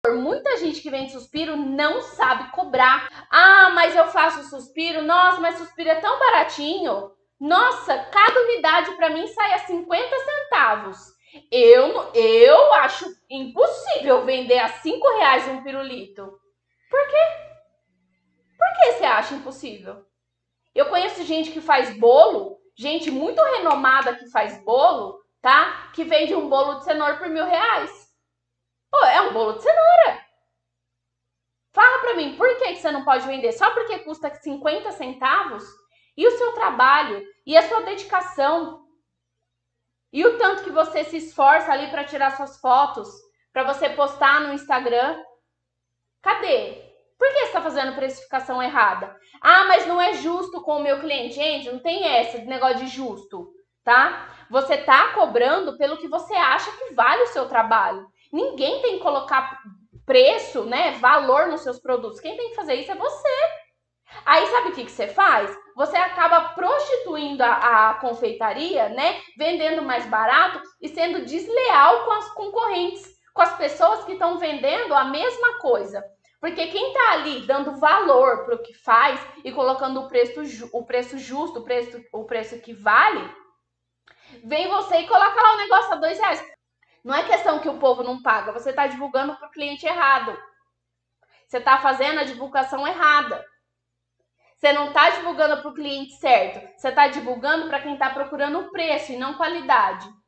Muita gente que vende suspiro não sabe cobrar. Ah, mas eu faço suspiro. Nossa, mas suspiro é tão baratinho. Nossa, cada unidade para mim sai a 50 centavos. Eu acho impossível vender a R$ 5 um pirulito. Por que você acha impossível? Eu conheço gente que faz bolo, gente muito renomada que faz bolo, tá? Que vende um bolo de cenoura por R$ 1.000. Pô, é um bolo de cenoura. Fala pra mim, por que você não pode vender? Só porque custa 50 centavos? E o seu trabalho? E a sua dedicação? E o tanto que você se esforça ali para tirar suas fotos? Para você postar no Instagram? Cadê? Por que você está fazendo precificação errada? Ah, mas não é justo com o meu cliente. Gente, não tem essa de negócio de justo, tá? Você tá cobrando pelo que você acha que vale o seu trabalho. Ninguém tem que colocar preço, né, valor nos seus produtos. Quem tem que fazer isso é você. Aí sabe o que você faz? Você acaba prostituindo a confeitaria, né, vendendo mais barato e sendo desleal com as concorrentes, com as pessoas que estão vendendo a mesma coisa. Porque quem está ali dando valor para o que faz e colocando o preço justo, o preço que vale, vem você e coloca lá o negócio a R$ 2. Não é questão que o povo não paga, você está divulgando para o cliente errado. Você está fazendo a divulgação errada. Você não está divulgando para o cliente certo, você está divulgando para quem está procurando preço e não qualidade.